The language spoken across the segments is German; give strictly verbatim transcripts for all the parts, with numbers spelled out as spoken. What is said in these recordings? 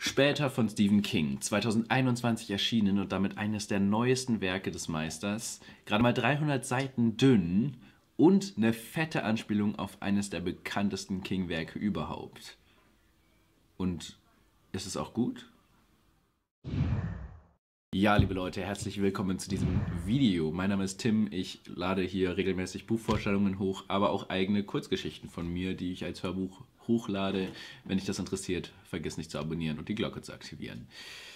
Später von Stephen King, zweitausendeinundzwanzig erschienen und damit eines der neuesten Werke des Meisters, gerade mal dreihundert Seiten dünn und eine fette Anspielung auf eines der bekanntesten King-Werke überhaupt. Und ist es auch gut? Ja, liebe Leute, herzlich willkommen zu diesem Video. Mein Name ist Tim, ich lade hier regelmäßig Buchvorstellungen hoch, aber auch eigene Kurzgeschichten von mir, die ich als Hörbuch hochlade. Wenn dich das interessiert, vergiss nicht zu abonnieren und die Glocke zu aktivieren.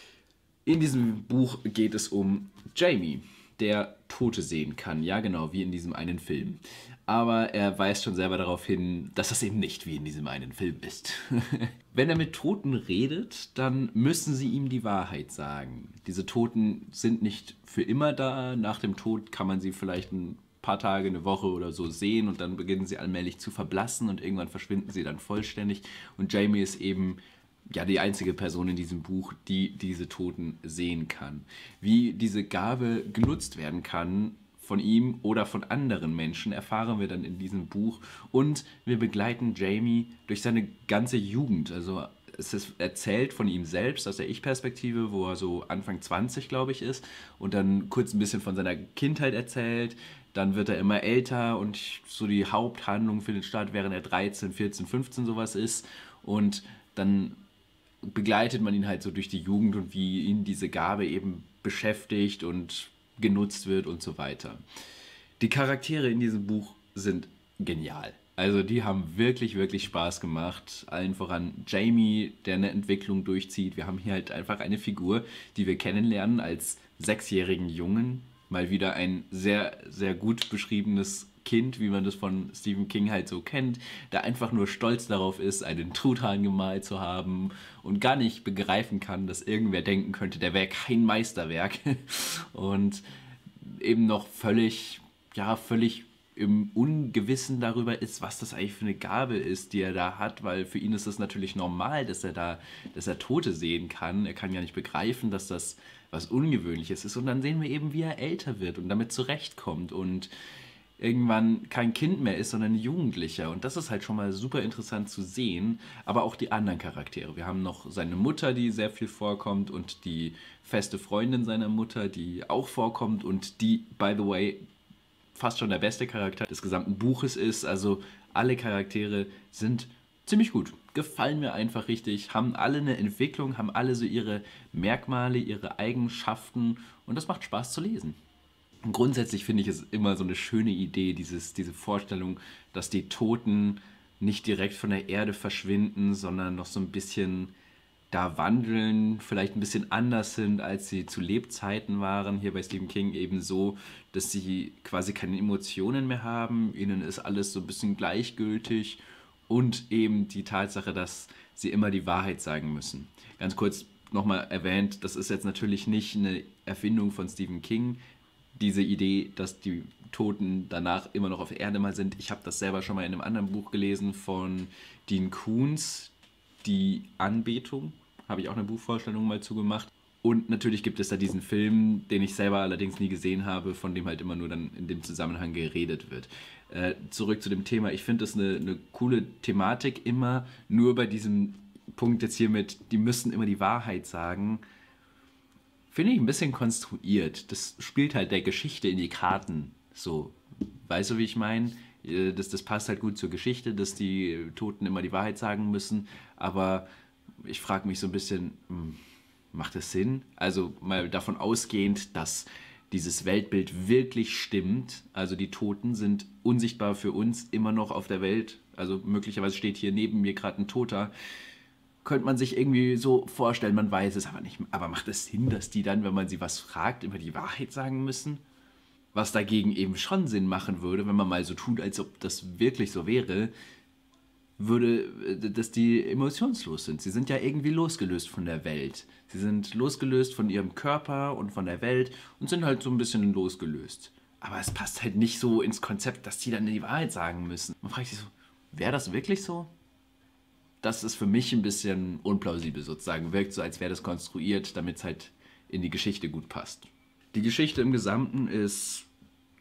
In diesem Buch geht es um Jamie, der Tote sehen kann. Ja, genau, wie in diesem einen Film. Aber er weist schon selber darauf hin, dass das eben nicht wie in diesem einen Film ist. Wenn er mit Toten redet, dann müssen sie ihm die Wahrheit sagen. Diese Toten sind nicht für immer da. Nach dem Tod kann man sie vielleicht ein paar Tage, eine Woche oder so sehen und dann beginnen sie allmählich zu verblassen und irgendwann verschwinden sie dann vollständig. Und Jamie ist eben ja die einzige Person in diesem Buch, die diese Toten sehen kann. Wie diese Gabe genutzt werden kann von ihm oder von anderen Menschen, erfahren wir dann in diesem Buch. Und wir begleiten Jamie durch seine ganze Jugend. Also es ist erzählt von ihm selbst aus der Ich-Perspektive, wo er so Anfang zwanzig, glaube ich, ist. Und dann kurz ein bisschen von seiner Kindheit erzählt. Dann wird er immer älter und so die Haupthandlung findet statt, während er dreizehn, vierzehn, fünfzehn sowas ist. Und dann begleitet man ihn halt so durch die Jugend und wie ihn diese Gabe eben beschäftigt und genutzt wird und so weiter. Die Charaktere in diesem Buch sind genial. Also die haben wirklich, wirklich Spaß gemacht. Allen voran Jamie, der eine Entwicklung durchzieht. Wir haben hier halt einfach eine Figur, die wir kennenlernen als sechsjährigen Jungen. Mal wieder ein sehr, sehr gut beschriebenes Kind, wie man das von Stephen King halt so kennt, der einfach nur stolz darauf ist, einen Truthahn gemalt zu haben und gar nicht begreifen kann, dass irgendwer denken könnte, der wäre kein Meisterwerk und eben noch völlig, ja, völlig im Ungewissen darüber ist, was das eigentlich für eine Gabe ist, die er da hat, weil für ihn ist es natürlich normal, dass er da, dass er Tote sehen kann. Er kann ja nicht begreifen, dass das was Ungewöhnliches ist und dann sehen wir eben, wie er älter wird und damit zurechtkommt und irgendwann kein Kind mehr ist, sondern ein Jugendlicher. Und das ist halt schon mal super interessant zu sehen, aber auch die anderen Charaktere. Wir haben noch seine Mutter, die sehr viel vorkommt und die feste Freundin seiner Mutter, die auch vorkommt und die, by the way, fast schon der beste Charakter des gesamten Buches ist. Also alle Charaktere sind ziemlich gut, gefallen mir einfach richtig, haben alle eine Entwicklung, haben alle so ihre Merkmale, ihre Eigenschaften und das macht Spaß zu lesen. Und grundsätzlich finde ich es immer so eine schöne Idee, dieses, diese Vorstellung, dass die Toten nicht direkt von der Erde verschwinden, sondern noch so ein bisschen da wandeln, vielleicht ein bisschen anders sind, als sie zu Lebzeiten waren. Hier bei Stephen King eben so, dass sie quasi keine Emotionen mehr haben, ihnen ist alles so ein bisschen gleichgültig und eben die Tatsache, dass sie immer die Wahrheit sagen müssen. Ganz kurz nochmal erwähnt, das ist jetzt natürlich nicht eine Erfindung von Stephen King, diese Idee, dass die Toten danach immer noch auf der Erde mal sind. Ich habe das selber schon mal in einem anderen Buch gelesen von Dean Koontz, Die Anbetung. Habe ich auch eine Buchvorstellung mal zugemacht. Und natürlich gibt es da diesen Film, den ich selber allerdings nie gesehen habe, von dem halt immer nur dann in dem Zusammenhang geredet wird. Äh, zurück zu dem Thema. Ich finde das eine, eine coole Thematik immer, nur bei diesem Punkt jetzt hier mit, die müssen immer die Wahrheit sagen, finde ich ein bisschen konstruiert. Das spielt halt der Geschichte in die Karten. So, weißt du, wie ich meine? Das, das passt halt gut zur Geschichte, dass die Toten immer die Wahrheit sagen müssen. Aber ich frage mich so ein bisschen, hm, macht das Sinn? Also mal davon ausgehend, dass dieses Weltbild wirklich stimmt. Also die Toten sind unsichtbar für uns immer noch auf der Welt. Also möglicherweise steht hier neben mir gerade ein Toter. Könnte man sich irgendwie so vorstellen, man weiß es aber nicht. Aber macht es Sinn, dass die dann, wenn man sie was fragt, immer die Wahrheit sagen müssen? Was dagegen eben schon Sinn machen würde, wenn man mal so tut, als ob das wirklich so wäre, würde, dass die emotionslos sind. Sie sind ja irgendwie losgelöst von der Welt. Sie sind losgelöst von ihrem Körper und von der Welt und sind halt so ein bisschen losgelöst. Aber es passt halt nicht so ins Konzept, dass die dann die Wahrheit sagen müssen. Man fragt sich so, wäre das wirklich so? Das ist für mich ein bisschen unplausibel sozusagen. Wirkt so, als wäre das konstruiert, damit es halt in die Geschichte gut passt. Die Geschichte im Gesamten ist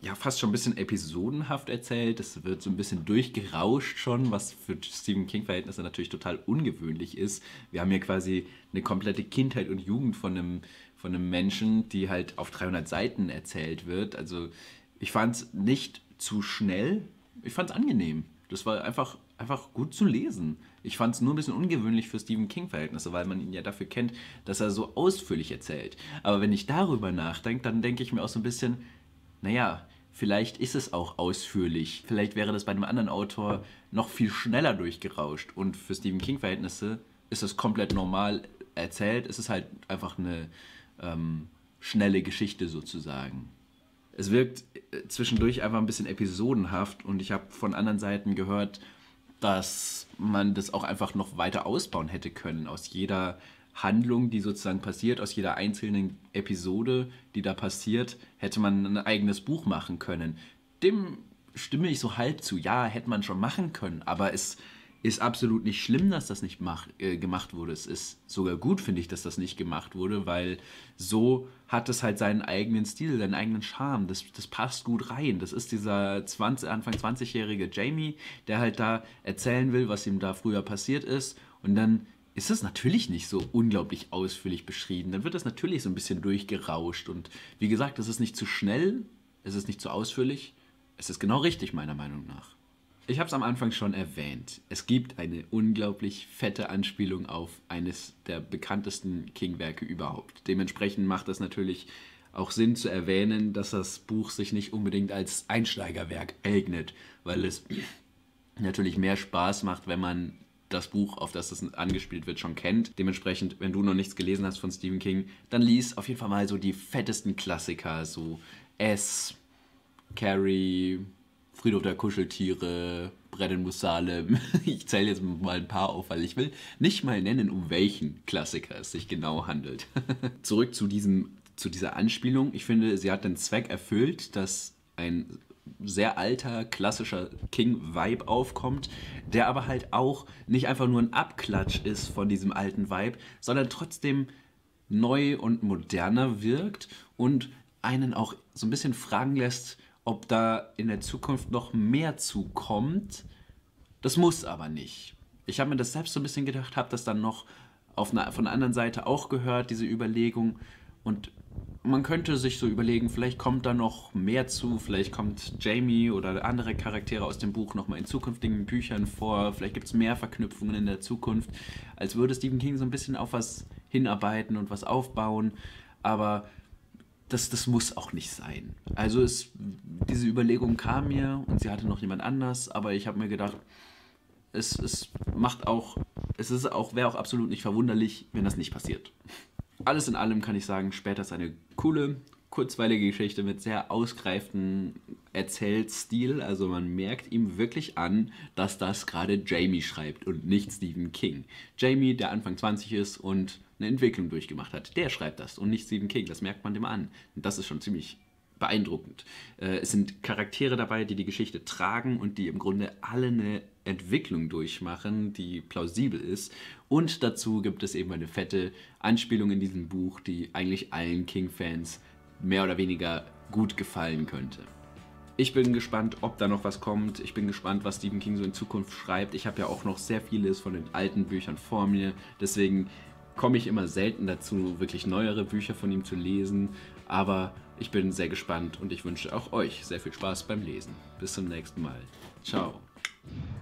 ja, fast schon ein bisschen episodenhaft erzählt. Es wird so ein bisschen durchgerauscht schon, was für Stephen King-Verhältnisse natürlich total ungewöhnlich ist. Wir haben hier quasi eine komplette Kindheit und Jugend von einem, von einem Menschen, die halt auf dreihundert Seiten erzählt wird. Also ich fand es nicht zu schnell, ich fand es angenehm. Das war einfach, einfach gut zu lesen. Ich fand es nur ein bisschen ungewöhnlich für Stephen King-Verhältnisse, weil man ihn ja dafür kennt, dass er so ausführlich erzählt. Aber wenn ich darüber nachdenke, dann denke ich mir auch so ein bisschen, naja, vielleicht ist es auch ausführlich. Vielleicht wäre das bei einem anderen Autor noch viel schneller durchgerauscht. Und für Stephen King-Verhältnisse ist es komplett normal erzählt. Es ist halt einfach eine ähm, schnelle Geschichte sozusagen. Es wirkt zwischendurch einfach ein bisschen episodenhaft und ich habe von anderen Seiten gehört, dass man das auch einfach noch weiter ausbauen hätte können. Aus jeder Handlung, die sozusagen passiert, aus jeder einzelnen Episode, die da passiert, hätte man ein eigenes Buch machen können. Dem stimme ich so halb zu. Ja, hätte man schon machen können, aber es ist absolut nicht schlimm, dass das nicht mach, äh, gemacht wurde. Es ist sogar gut, finde ich, dass das nicht gemacht wurde, weil so hat es halt seinen eigenen Stil, seinen eigenen Charme. Das, das passt gut rein. Das ist dieser zwanzig, Anfang zwanzigjährige Jamie, der halt da erzählen will, was ihm da früher passiert ist. Und dann ist es natürlich nicht so unglaublich ausführlich beschrieben. Dann wird das natürlich so ein bisschen durchgerauscht. Und wie gesagt, es ist nicht zu schnell, es ist nicht zu ausführlich. Es ist genau richtig, meiner Meinung nach. Ich habe es am Anfang schon erwähnt. Es gibt eine unglaublich fette Anspielung auf eines der bekanntesten King-Werke überhaupt. Dementsprechend macht es natürlich auch Sinn zu erwähnen, dass das Buch sich nicht unbedingt als Einsteigerwerk eignet, weil es natürlich mehr Spaß macht, wenn man das Buch, auf das es angespielt wird, schon kennt. Dementsprechend, wenn du noch nichts gelesen hast von Stephen King, dann lies auf jeden Fall mal so die fettesten Klassiker, so S, Carrie, Friedhof der Kuscheltiere, Brett in Salem. Ich zähle jetzt mal ein paar auf, weil ich will nicht mal nennen, um welchen Klassiker es sich genau handelt. Zurück zu, diesem, zu dieser Anspielung. Ich finde, sie hat den Zweck erfüllt, dass ein sehr alter, klassischer King-Vibe aufkommt, der aber halt auch nicht einfach nur ein Abklatsch ist von diesem alten Vibe, sondern trotzdem neu und moderner wirkt und einen auch so ein bisschen fragen lässt, ob da in der Zukunft noch mehr zukommt. Das muss aber nicht. Ich habe mir das selbst so ein bisschen gedacht, habe das dann noch auf einer, von der anderen Seite auch gehört, diese Überlegung. Und man könnte sich so überlegen, vielleicht kommt da noch mehr zu, vielleicht kommt Jamie oder andere Charaktere aus dem Buch nochmal in zukünftigen Büchern vor, vielleicht gibt es mehr Verknüpfungen in der Zukunft, als würde Stephen King so ein bisschen auf was hinarbeiten und was aufbauen. Aber Das, das muss auch nicht sein. Also es, diese Überlegung kam mir und sie hatte noch jemand anders, aber ich habe mir gedacht, es, es macht auch, es ist auch, wäre auch absolut nicht verwunderlich, wenn das nicht passiert. Alles in allem kann ich sagen, später ist eine coole, kurzweilige Geschichte mit sehr ausgereiftem Erzählstil. Also man merkt ihm wirklich an, dass das gerade Jamie schreibt und nicht Stephen King. Jamie, der Anfang zwanzig ist und eine Entwicklung durchgemacht hat, der schreibt das und nicht Stephen King. Das merkt man dem an. Und das ist schon ziemlich beeindruckend. Äh, es sind Charaktere dabei, die die Geschichte tragen und die im Grunde alle eine Entwicklung durchmachen, die plausibel ist. Und dazu gibt es eben eine fette Anspielung in diesem Buch, die eigentlich allen King-Fans mehr oder weniger gut gefallen könnte. Ich bin gespannt, ob da noch was kommt. Ich bin gespannt, was Stephen King so in Zukunft schreibt. Ich habe ja auch noch sehr vieles von den alten Büchern vor mir. Deswegen komme ich immer selten dazu, wirklich neuere Bücher von ihm zu lesen. Aber ich bin sehr gespannt und ich wünsche auch euch sehr viel Spaß beim Lesen. Bis zum nächsten Mal. Ciao.